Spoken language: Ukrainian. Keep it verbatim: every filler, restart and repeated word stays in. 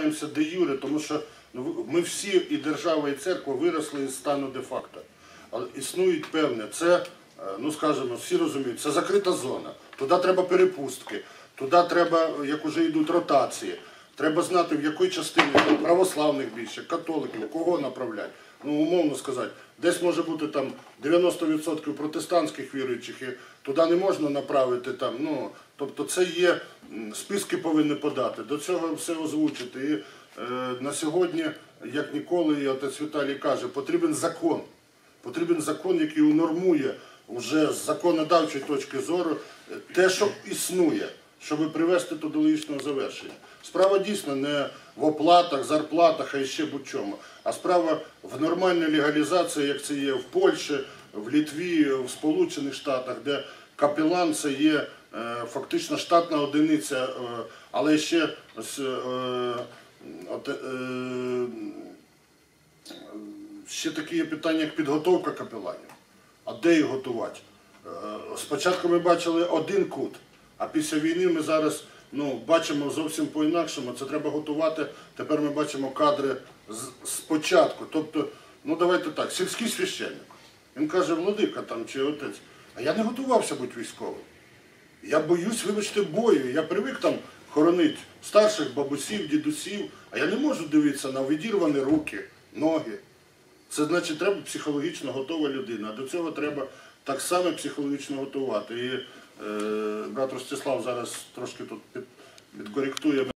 міняємося де юре, тому що ми всі, і держава, і церква, виросли із стану де-факто. Але існують певне, це, ну скажімо, всі розуміють, це закрита зона, туди треба перепустки, туди треба, як уже йдуть ротації, треба знати, в якій частині православних більше, католиків, кого направляти. Ну, умовно сказати, десь може бути там дев'яносто відсотків протестантських віруючих, і туди не можна направити там, ну, тобто це є, списки повинні подати, до цього все озвучити. І е, на сьогодні, як ніколи, і отець Віталій каже, потрібен закон. Потрібен закон, який унормує вже з законодавчої точки зору те, що існує, щоб привести до логічного завершення. Справа дійсно не в оплатах, зарплатах, а й ще будь-чому, а справа в нормальній легалізації, як це є в Польщі, в Литві, в Сполучених Штатах, де капелан це є е, фактично штатна одиниця, е, але ще е, е, е, ще такі є питання, як підготовка капеланів. А де їх готувати? Спочатку ми бачили один кут, а після війни ми зараз ну, бачимо зовсім по-інакшому. Це треба готувати. Тепер ми бачимо кадри спочатку. Тобто, ну давайте так, сільський священник. Він каже, владика там чи отець, а я не готувався бути військовим. Я боюсь, вибачте, бою. Я привик там хоронити старших бабусів, дідусів, а я не можу дивитися на відірвані руки, ноги. Це значить, треба психологічно готова людина, а до цього треба так само психологічно готувати. І е, брат Ростислав зараз трошки тут під, підкоректує.